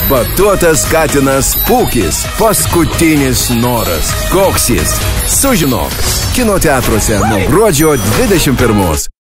Batuotas katinas Pūkis. Paskutinis noras. Koks jis? Sužinok. Kino teatruose nuo gruodžio 21.